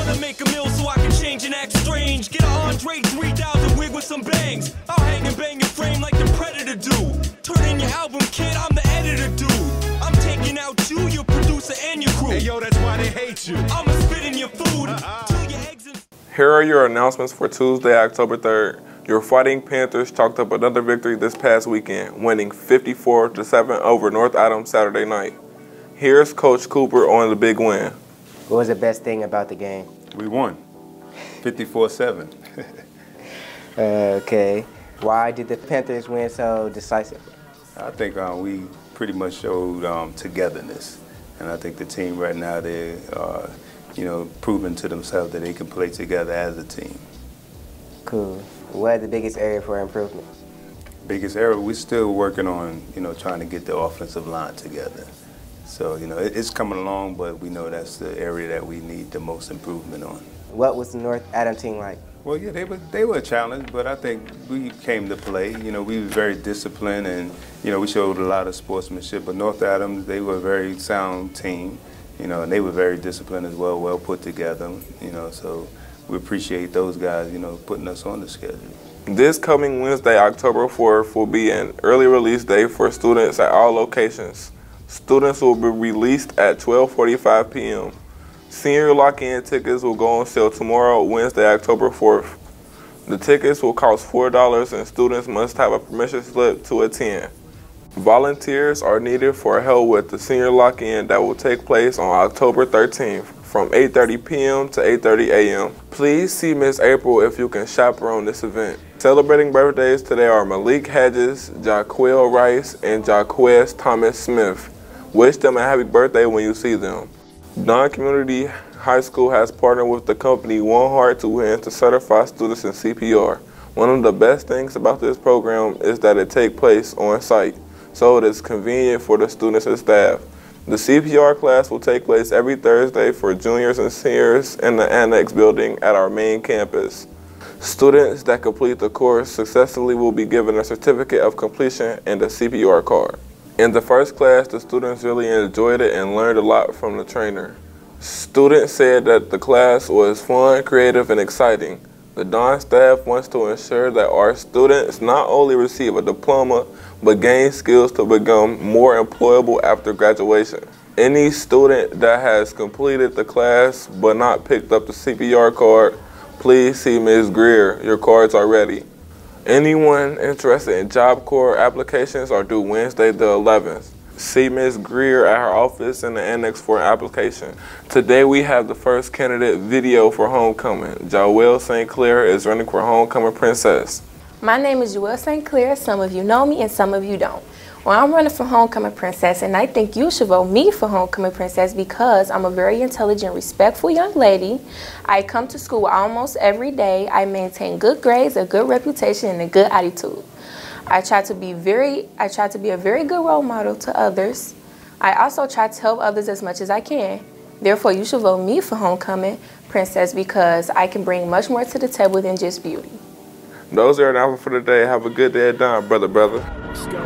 rather make a meal so I can change and act strange. Get a Andre 3000 wig with some bangs. I'll hang and bang your frame like the Predator do. Turn in your album, kid, I'm the editor, dude. I'm taking out you, your producer, and your crew. Hey, yo, that's why they hate you. I'ma spit in your food. Till your eggs and Here are your announcements for Tuesday, October 3rd. Your Fighting Panthers chalked up another victory this past weekend, winning 54-7 over North Adams Saturday night. Here's Coach Cooper on the big win. What was the best thing about the game? We won, 54-7. Okay. Why did the Panthers win so decisively? I think we pretty much showed togetherness, and I think the team right now, they're proving to themselves that they can play together as a team. Cool. What is the biggest area for improvement? Biggest area, we're still working on, trying to get the offensive line together. So, it's coming along, but we know that's the area that we need the most improvement on. What was the North Adams team like? Well, yeah, they were a challenge, but I think we came to play. We were very disciplined, and we showed a lot of sportsmanship. But North Adams, they were a very sound team, and they were very disciplined as well, well put together. So we appreciate those guys, putting us on the schedule. This coming Wednesday, October 4th, will be an early release day for students at all locations. Students will be released at 12:45 p.m. Senior lock-in tickets will go on sale tomorrow, Wednesday, October 4th. The tickets will cost $4 and students must have a permission slip to attend. Volunteers are needed for help with the senior lock-in that will take place on October 13th from 8:30 p.m. to 8:30 a.m. Please see Miss April if you can chaperone this event. Celebrating birthdays today are Malik Hedges, Jaquil Rice, and Jaquez Thomas Smith. Wish them a happy birthday when you see them. Don Community High School has partnered with the company One Heart to Win to certify students in CPR. One of the best things about this program is that it takes place on site, so it is convenient for the students and staff. The CPR class will take place every Thursday for juniors and seniors in the Annex building at our main campus. Students that complete the course successfully will be given a certificate of completion and a CPR card. In the first class, the students really enjoyed it and learned a lot from the trainer. Students said that the class was fun, creative, and exciting. The Don staff wants to ensure that our students not only receive a diploma, but gain skills to become more employable after graduation. Any student that has completed the class but not picked up the CPR card, please see Ms. Greer. Your cards are ready. Anyone interested in Job Corps applications are due Wednesday the 11th. See Ms. Greer at her office in the Annex for an application. Today we have the first candidate video for homecoming. Joelle St. Clair is running for homecoming princess. My name is Joelle St. Clair. Some of you know me and some of you don't. Well, I'm running for homecoming princess, and I think you should vote me for homecoming princess because I'm a very intelligent, respectful young lady. I come to school almost every day. I maintain good grades, a good reputation, and a good attitude. I try to be a very good role model to others. I also try to help others as much as I can. Therefore, you should vote me for homecoming princess because I can bring much more to the table than just beauty. Those are announcements for today. Have a good day at dawn, brother.